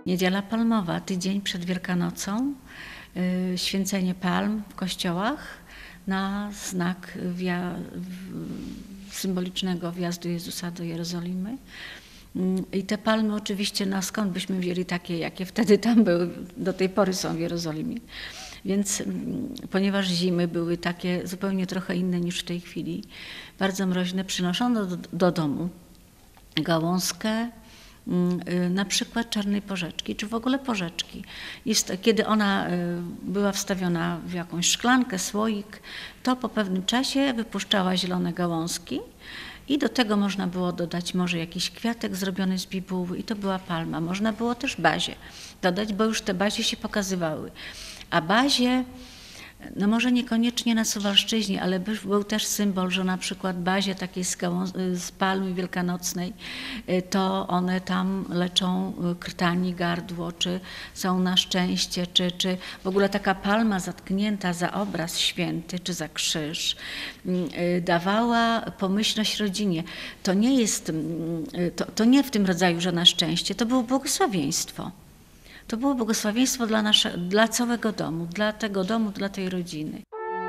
Niedziela Palmowa, tydzień przed Wielkanocą, święcenie palm w kościołach na znak symbolicznego wjazdu Jezusa do Jerozolimy. I te palmy oczywiście, no skąd byśmy wzięli takie, jakie wtedy tam były, do tej pory są w Jerozolimie. Więc ponieważ zimy były takie zupełnie trochę inne niż w tej chwili, bardzo mroźne, przynoszono do domu gałązkę, na przykład czarnej porzeczki, czy w ogóle porzeczki. Kiedy ona była wstawiona w jakąś szklankę, słoik, to po pewnym czasie wypuszczała zielone gałązki i do tego można było dodać może jakiś kwiatek zrobiony z bibuły i to była palma. Można było też bazie dodać, bo już te bazie się pokazywały. A bazie, no może niekoniecznie na Suwalszczyźnie, ale był też symbol, że na przykład bazie takiej z palmy wielkanocnej, to one tam leczą krtani, gardło, czy są na szczęście, czy w ogóle taka palma zatknięta za obraz święty, czy za krzyż, dawała pomyślność rodzinie. To nie jest, to nie w tym rodzaju, że na szczęście, to było błogosławieństwo. To było błogosławieństwo dla całego domu, dla tego domu, dla tej rodziny.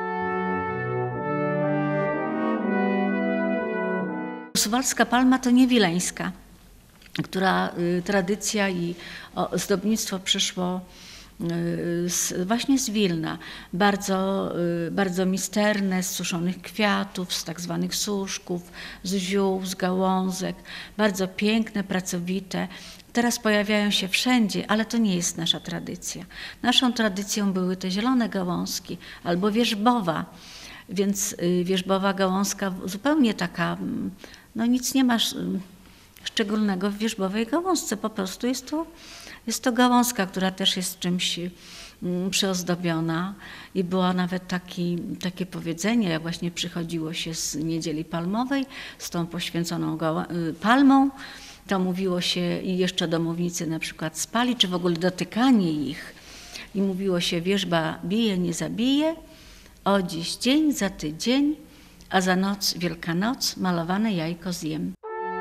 Suwalska palma to nie wileńska, która tradycja i ozdobnictwo przyszło właśnie z Wilna. Bardzo misterne, z suszonych kwiatów, z tak zwanych suszków, z ziół, z gałązek. Bardzo piękne, pracowite. Teraz pojawiają się wszędzie, ale to nie jest nasza tradycja. Naszą tradycją były te zielone gałązki albo wierzbowa, więc wierzbowa gałązka zupełnie taka, no nic nie ma szczególnego w wierzbowej gałązce, po prostu jest to gałązka, która też jest czymś przyozdobiona i było nawet takie powiedzenie, jak właśnie przychodziło się z Niedzieli Palmowej z tą poświęconą palmą, to mówiło się i jeszcze domownicy na przykład spali, czy w ogóle dotykanie ich i mówiło się: wierzba bije, nie zabije, o dziś dzień, za tydzień, a za noc Wielkanoc, malowane jajko zjem.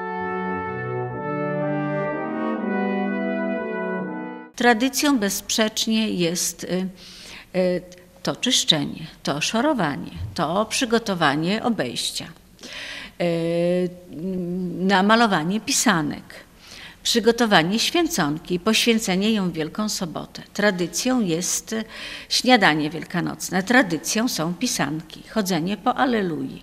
Tradycją bezsprzecznie jest to czyszczenie, to szorowanie, to przygotowanie obejścia, namalowanie pisanek, przygotowanie święconki, poświęcenie ją w Wielką Sobotę. Tradycją jest śniadanie wielkanocne, tradycją są pisanki, chodzenie po Allelui.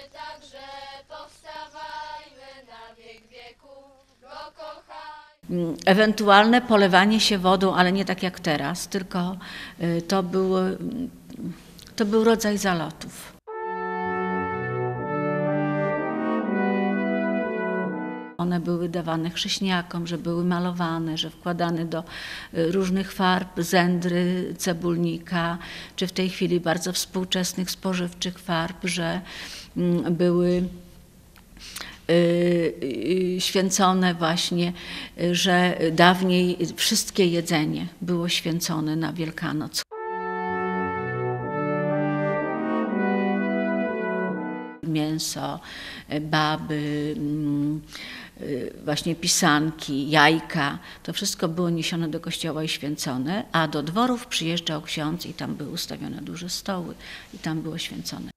Ewentualne polewanie się wodą, ale nie tak jak teraz, tylko to był rodzaj zalotów. One były dawane chrześniakom, że były malowane, że wkładane do różnych farb, zędry, cebulnika, czy w tej chwili bardzo współczesnych spożywczych farb, że były święcone właśnie, że dawniej wszystkie jedzenie było święcone na Wielkanoc. Mięso, baby, właśnie pisanki, jajka, to wszystko było niesione do kościoła i święcone, a do dworów przyjeżdżał ksiądz i tam były ustawione duże stoły i tam było święcone.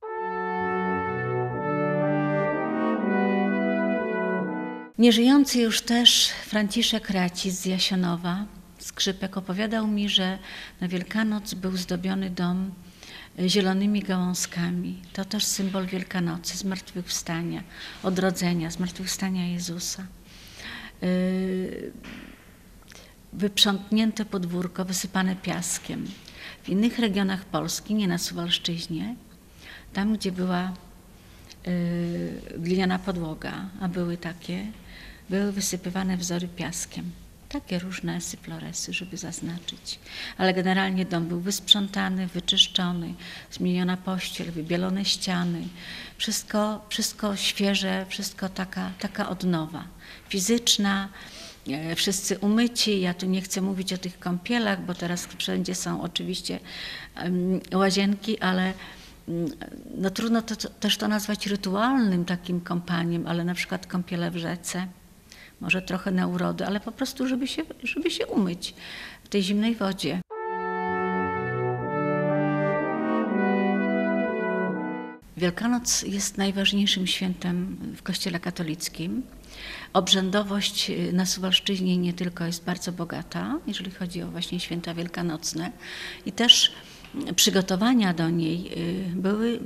Nieżyjący już też Franciszek Racis z Jasionowa, skrzypek, opowiadał mi, że na Wielkanoc był zdobiony dom zielonymi gałązkami. To też symbol Wielkanocy, zmartwychwstania, odrodzenia, zmartwychwstania Jezusa. Wyprzątnięte podwórko, wysypane piaskiem. W innych regionach Polski, nie na Suwalszczyźnie, tam gdzie była gliniana podłoga, a były takie, były wysypywane wzory piaskiem. Takie różne syfloresy, żeby zaznaczyć. Ale generalnie dom był wysprzątany, wyczyszczony, zmieniona pościel, wybielone ściany. Wszystko świeże, wszystko taka odnowa fizyczna. Wszyscy umyci. Ja tu nie chcę mówić o tych kąpielach, bo teraz wszędzie są oczywiście łazienki, ale no trudno też to nazwać rytualnym takim kąpaniem, ale na przykład kąpiele w rzece, może trochę na urodę, ale po prostu, żeby się umyć w tej zimnej wodzie. Wielkanoc jest najważniejszym świętem w Kościele katolickim. Obrzędowość na Suwalszczyźnie nie tylko jest bardzo bogata, jeżeli chodzi o właśnie święta wielkanocne, i też przygotowania do niej były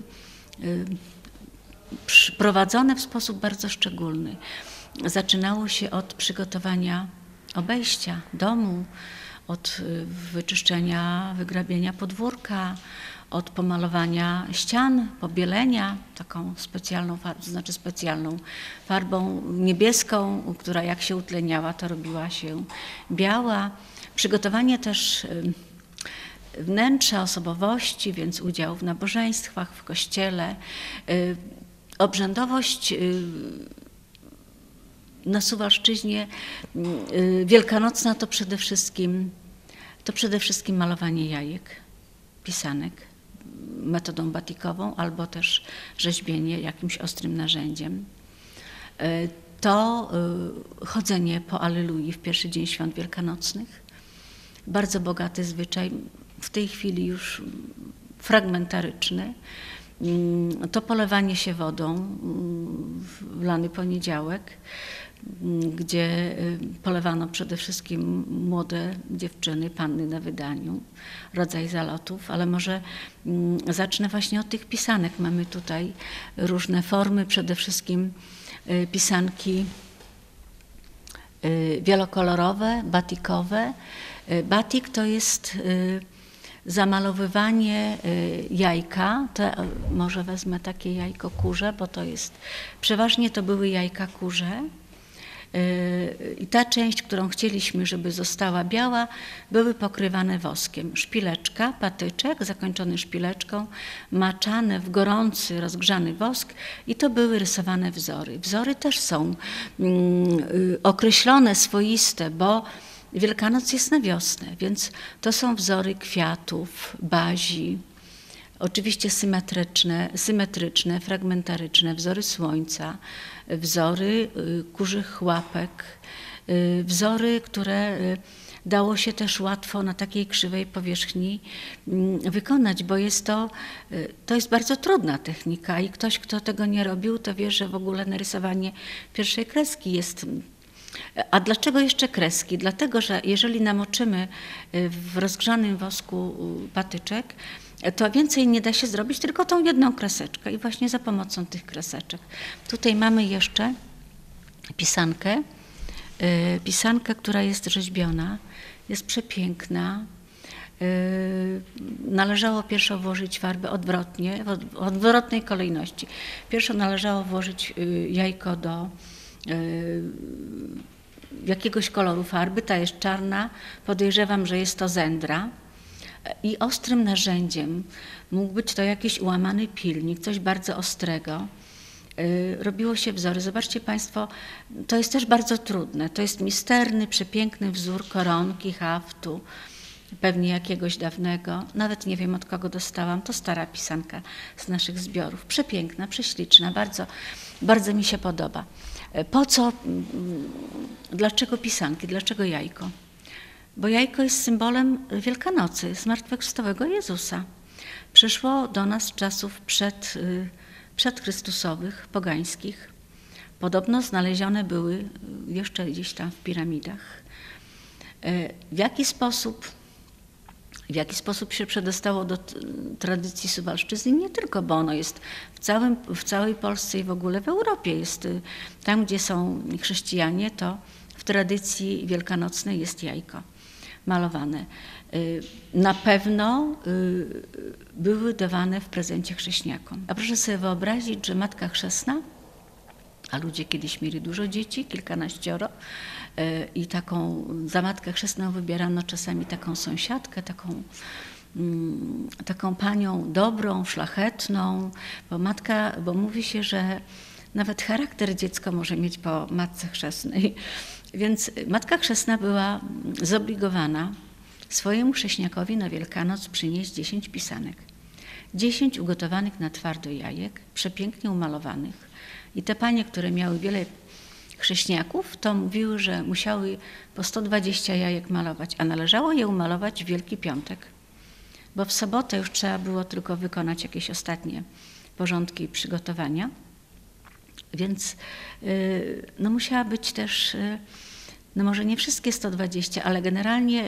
prowadzone w sposób bardzo szczególny. Zaczynało się od przygotowania obejścia domu, od wyczyszczenia, wygrabienia podwórka, od pomalowania ścian, pobielenia taką specjalną farbą niebieską, która jak się utleniała, to robiła się biała. Przygotowanie też wnętrza, osobowości, więc udział w nabożeństwach, w kościele. Obrzędowość na Suwalszczyźnie wielkanocna to przede wszystkim malowanie jajek, pisanek metodą batikową albo też rzeźbienie jakimś ostrym narzędziem. To chodzenie po Allelui w pierwszy dzień świąt wielkanocnych, bardzo bogaty zwyczaj, w tej chwili już fragmentaryczny. To polewanie się wodą w lany poniedziałek, gdzie polewano przede wszystkim młode dziewczyny, panny na wydaniu, rodzaj zalotów, ale może zacznę właśnie od tych pisanek. Mamy tutaj różne formy, przede wszystkim pisanki wielokolorowe, batikowe. Batik to jest zamalowywanie jajka, może wezmę takie jajko kurze, bo przeważnie to były jajka kurze. I ta część, którą chcieliśmy, żeby została biała, były pokrywane woskiem. Szpileczka, patyczek zakończony szpileczką, maczane w gorący, rozgrzany wosk i to były rysowane wzory. Wzory też są określone, swoiste, bo Wielkanoc jest na wiosnę, więc to są wzory kwiatów, bazi, oczywiście symetryczne, fragmentaryczne, wzory słońca, wzory kurzych łapek, wzory, które dało się też łatwo na takiej krzywej powierzchni wykonać, bo to jest bardzo trudna technika i ktoś, kto tego nie robił, to wie, że w ogóle narysowanie pierwszej kreski jest. A dlaczego jeszcze kreski? Dlatego, że jeżeli namoczymy w rozgrzanym wosku patyczek, to więcej nie da się zrobić, tylko tą jedną kreseczkę i właśnie za pomocą tych kreseczek. Tutaj mamy jeszcze pisankę, która jest rzeźbiona, jest przepiękna. Należało pierwsze włożyć farbę odwrotnie, w odwrotnej kolejności. Pierwsze należało włożyć jajko do jakiegoś koloru farby, ta jest czarna, podejrzewam, że jest to zędra i ostrym narzędziem, mógł być to jakiś ułamany pilnik, coś bardzo ostrego, robiło się wzory. Zobaczcie Państwo, to jest też bardzo trudne, to jest misterny, przepiękny wzór koronki, haftu, pewnie jakiegoś dawnego, nawet nie wiem od kogo dostałam, to stara pisanka z naszych zbiorów, przepiękna, prześliczna, bardzo, bardzo mi się podoba. Dlaczego pisanki, dlaczego jajko? Bo jajko jest symbolem Wielkanocy, zmartwychwstałego Jezusa. Przyszło do nas z czasów przedchrystusowych, pogańskich. Podobno znalezione były jeszcze gdzieś tam w piramidach. W jaki sposób się przedostało do tradycji Suwalszczyzny? Nie tylko, bo ono jest w całej Polsce i w ogóle w Europie. Jest tam, gdzie są chrześcijanie, to w tradycji wielkanocnej jest jajko malowane. Na pewno były dawane w prezencie chrześniakom. A proszę sobie wyobrazić, że Matka Chrzestna, a ludzie kiedyś mieli dużo dzieci, kilkanaścioro, i za Matkę Chrzestną wybierano czasami taką sąsiadkę, taką panią dobrą, szlachetną, bo mówi się, że nawet charakter dziecko może mieć po Matce Chrzestnej. Więc Matka Chrzestna była zobligowana swojemu chrześniakowi na Wielkanoc przynieść 10 pisanek. 10 ugotowanych na twardo jajek, przepięknie umalowanych. I te panie, które miały wiele chrześniaków, to mówiły, że musiały po 120 jajek malować, a należało je umalować w Wielki Piątek, bo w sobotę już trzeba było tylko wykonać jakieś ostatnie porządki i przygotowania. Więc no musiała być też, no może nie wszystkie 120, ale generalnie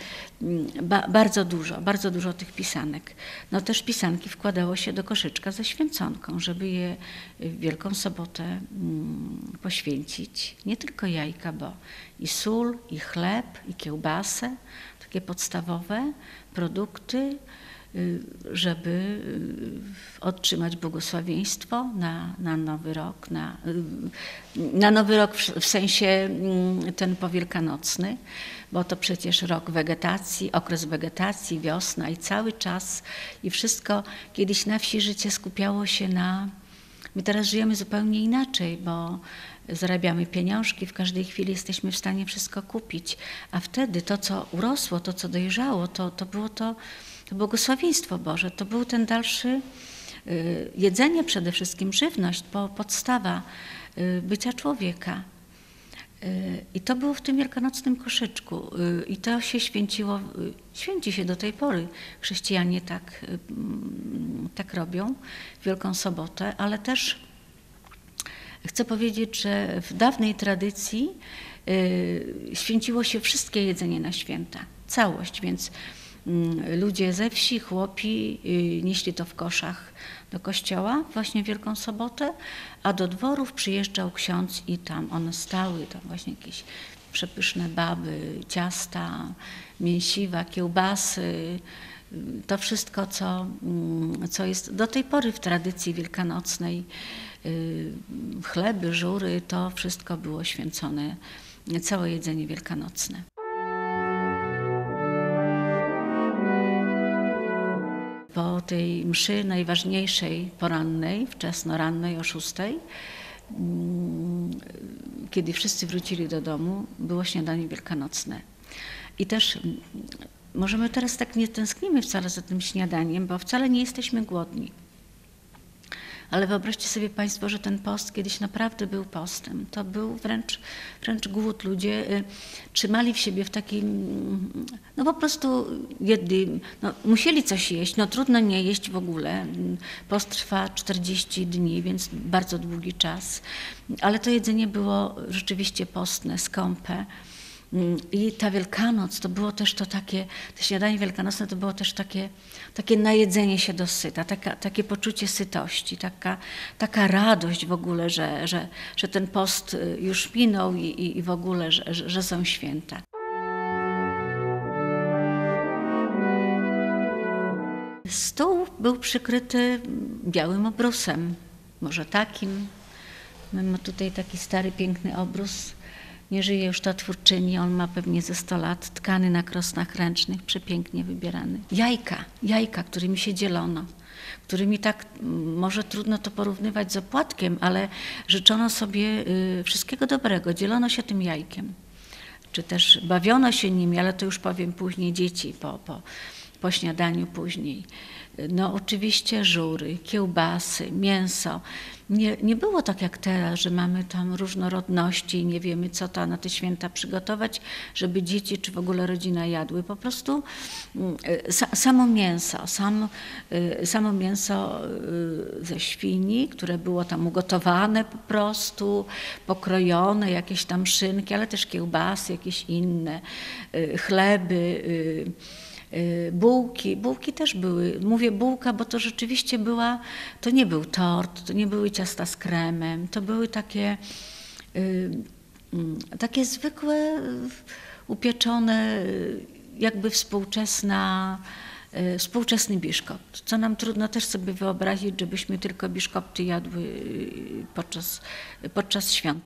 bardzo dużo tych pisanek. No też pisanki wkładało się do koszyczka ze święconką, żeby je w Wielką Sobotę poświęcić. Nie tylko jajka, bo i sól, i chleb, i kiełbasę, takie podstawowe produkty, żeby otrzymać błogosławieństwo na Nowy Rok, na Nowy Rok w sensie ten powielkanocny, bo to przecież rok wegetacji, okres wegetacji, wiosna i cały czas i wszystko. Kiedyś na wsi życie skupiało się na... My teraz żyjemy zupełnie inaczej, bo zarabiamy pieniążki, w każdej chwili jesteśmy w stanie wszystko kupić, a wtedy to, co urosło, to, co dojrzało, to było to błogosławieństwo Boże, to był ten dalszy, jedzenie przede wszystkim, żywność, podstawa bycia człowieka. I to było w tym wielkanocnym koszyczku i to się święciło, święci się do tej pory. Chrześcijanie tak robią w Wielką Sobotę, ale też chcę powiedzieć, że w dawnej tradycji święciło się wszystkie jedzenie na święta, całość, więc ludzie ze wsi, chłopi nieśli to w koszach do kościoła właśnie w Wielką Sobotę, a do dworów przyjeżdżał ksiądz i tam one stały, tam właśnie jakieś przepyszne baby, ciasta, mięsiwa, kiełbasy, to wszystko, co jest do tej pory w tradycji wielkanocnej, chleby, żury, to wszystko było święcone, całe jedzenie wielkanocne. Po tej mszy najważniejszej porannej, wczesnorannej o 6:00, kiedy wszyscy wrócili do domu, było śniadanie wielkanocne. I też możemy teraz tak nie tęsknimy wcale za tym śniadaniem, bo wcale nie jesteśmy głodni. Ale wyobraźcie sobie Państwo, że ten post kiedyś naprawdę był postem. To był wręcz głód. Ludzie trzymali w siebie w takim, no po prostu jedli, no musieli coś jeść, no trudno nie jeść w ogóle. Post trwa 40 dni, więc bardzo długi czas. Ale to jedzenie było rzeczywiście postne, skąpe. I ta Wielkanoc to było też to śniadanie wielkanocne to było też takie najedzenie się dosyta, takie poczucie sytości, taka radość w ogóle, że ten post już minął i w ogóle, że są święta. Stół był przykryty białym obrusem, może takim. Mamy tutaj taki stary, piękny obrus. Nie żyje już ta twórczyni, on ma pewnie ze 100 lat, tkany na krosnach ręcznych, przepięknie wybierany. Jajka, którymi się dzielono, którymi tak, może trudno to porównywać z opłatkiem, ale życzono sobie wszystkiego dobrego, dzielono się tym jajkiem. Czy też bawiono się nimi, ale to już powiem później, dzieci po śniadaniu później. No oczywiście żury, kiełbasy, mięso. Nie było tak jak teraz, że mamy tam różnorodności i nie wiemy, co to na te święta przygotować, żeby dzieci czy w ogóle rodzina jadły. Po prostu samo mięso ze świni, które było tam ugotowane po prostu, pokrojone, jakieś tam szynki, ale też kiełbasy, jakieś inne, chleby, bułki też były. Mówię bułka, bo to rzeczywiście to nie był tort, to nie były ciasta z kremem, to były takie zwykłe, upieczone, jakby współczesny biszkopt, co nam trudno też sobie wyobrazić, żebyśmy tylko biszkopty jadły podczas świąt.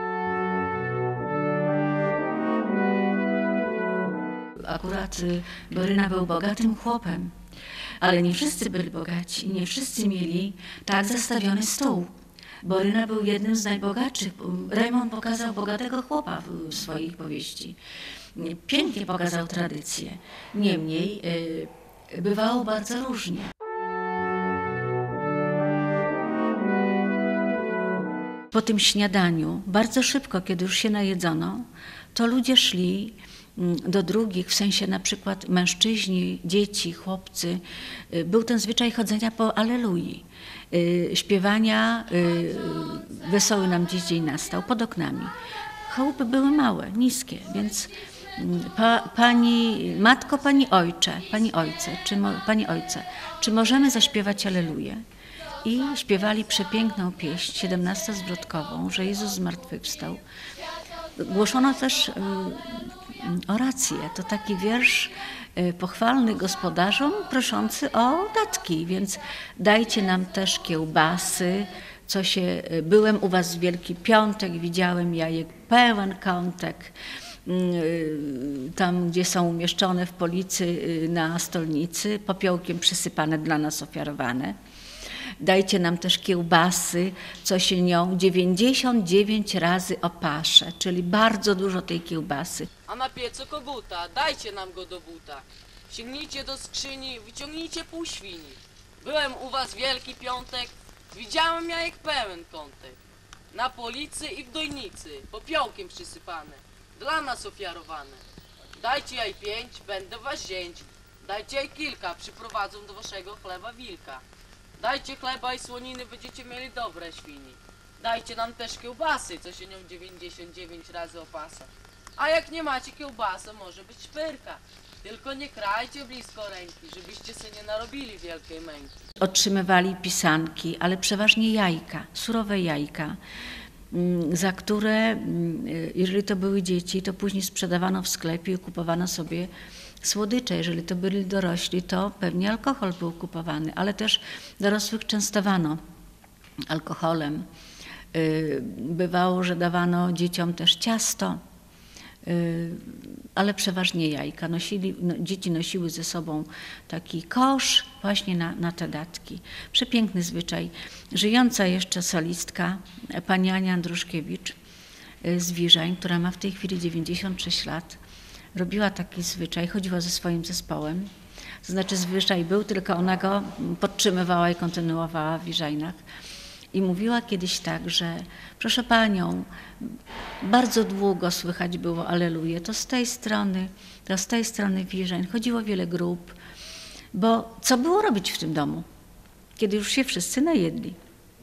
Akurat Boryna był bogatym chłopem, ale nie wszyscy byli bogaci, nie wszyscy mieli tak zastawiony stół. Boryna był jednym z najbogatszych. Rejmont pokazał bogatego chłopa w swojej powieści. Pięknie pokazał tradycję. Niemniej bywało bardzo różnie. Po tym śniadaniu, bardzo szybko, kiedy już się najedzono, to ludzie szli do drugich, w sensie na przykład mężczyźni, dzieci, chłopcy. Był ten zwyczaj chodzenia po Allelui, śpiewania Wesoły nam dziś dzień nastał pod oknami. Chałupy były małe, niskie, więc pani ojcze, czy możemy zaśpiewać Alleluję? I śpiewali przepiękną pieśń, 17-zwrotkową, że Jezus zmartwychwstał. Głoszono też orację, to taki wiersz pochwalny gospodarzom, proszący o datki, więc dajcie nam też kiełbasy, byłem u was w Wielki Piątek, widziałem jajek pełen kątek, tam gdzie są umieszczone w policy na stolnicy, popiołkiem przysypane dla nas ofiarowane. Dajcie nam też kiełbasy, co się nią 99 razy opasze, czyli bardzo dużo tej kiełbasy. A na piecu koguta, dajcie nam go do buta. Sięgnijcie do skrzyni, wyciągnijcie pół świni. Byłem u was Wielki Piątek, widziałem jajek pełen kątek. Na policy i w dojnicy, popiołkiem przysypane, dla nas ofiarowane. Dajcie jaj 5, będę was zięć. Dajcie jaj kilka, przyprowadzą do waszego chleba wilka. Dajcie chleba i słoniny, będziecie mieli dobre świni. Dajcie nam też kiełbasy, co się nią 99 razy opasa. A jak nie macie kiełbasy, może być szpyrka. Tylko nie krajcie blisko ręki, żebyście sobie nie narobili wielkiej męki. Otrzymywali pisanki, ale przeważnie jajka, surowe jajka, za które, jeżeli to były dzieci, to później sprzedawano w sklepie i kupowano sobie słodycze. Jeżeli to byli dorośli, to pewnie alkohol był kupowany, ale też dorosłych częstowano alkoholem. Bywało, że dawano dzieciom też ciasto, ale przeważnie jajka. Dzieci nosiły ze sobą taki kosz właśnie na te datki. Przepiękny zwyczaj. Żyjąca jeszcze solistka, pani Ania Andruszkiewicz z Wirzań, która ma w tej chwili 96 lat, robiła taki zwyczaj, chodziła ze swoim zespołem. To znaczy zwyczaj był, tylko ona go podtrzymywała i kontynuowała w Wirzajnach. I mówiła kiedyś tak, że proszę panią, bardzo długo słychać było Alleluję, to z tej strony Wirzań. Chodziło wiele grup, bo co było robić w tym domu, kiedy już się wszyscy najedli?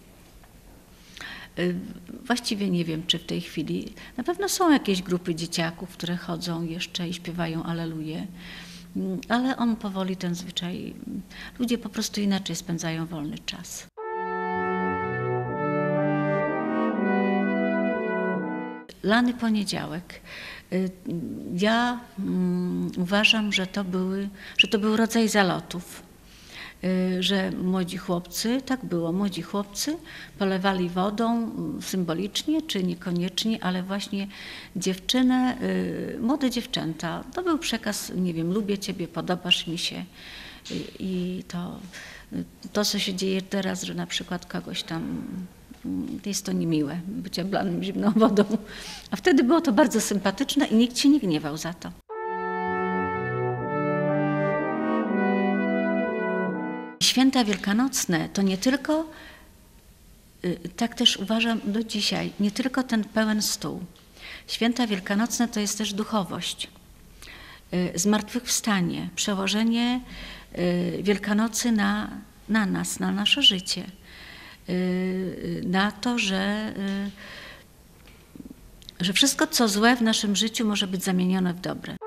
Właściwie nie wiem, czy w tej chwili, na pewno są jakieś grupy dzieciaków, które chodzą jeszcze i śpiewają Alleluję, ale on powoli ten zwyczaj, ludzie po prostu inaczej spędzają wolny czas. Lany poniedziałek. Ja uważam, że to był rodzaj zalotów, że młodzi chłopcy, tak było, młodzi chłopcy polewali wodą symbolicznie, czy niekoniecznie, ale właśnie dziewczynę, młode dziewczęta. To był przekaz, nie wiem, lubię ciebie, podobasz mi się i to co się dzieje teraz, że na przykład kogoś tam jest to niemiłe, bycie oblanym zimną wodą. A wtedy było to bardzo sympatyczne i nikt się nie gniewał za to. Święta wielkanocne to nie tylko, tak też uważam do dzisiaj, nie tylko ten pełen stół. Święta wielkanocne to jest też duchowość, zmartwychwstanie, przełożenie Wielkanocy na nas, na nasze życie. Na to, że wszystko, co złe w naszym życiu może być zamienione w dobre.